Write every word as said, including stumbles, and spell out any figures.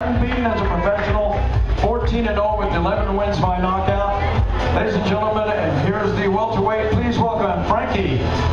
unbeaten as a professional, fourteen and oh with eleven wins by knockout. Ladies and gentlemen, and here's the welterweight. Please welcome Frankie